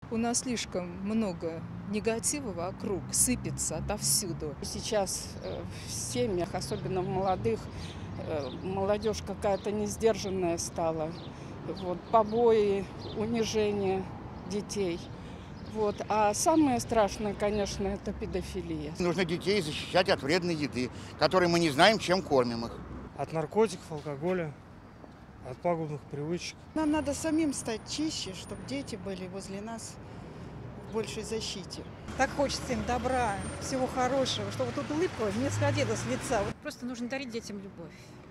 У нас слишком много негатива вокруг, сыпется отовсюду. Сейчас в семьях, особенно в молодых, молодежь какая-то несдержанная стала. Вот, побои, унижение детей. Вот. А самое страшное, конечно, это педофилия. Нужно детей защищать от вредной еды, которой мы не знаем, чем кормим их. От наркотиков, алкоголя, от пагубных привычек. Нам надо самим стать чище, чтобы дети были возле нас в большей защите. Так хочется им добра, всего хорошего, чтобы тут улыбка не сходила с лица. Просто нужно дарить детям любовь.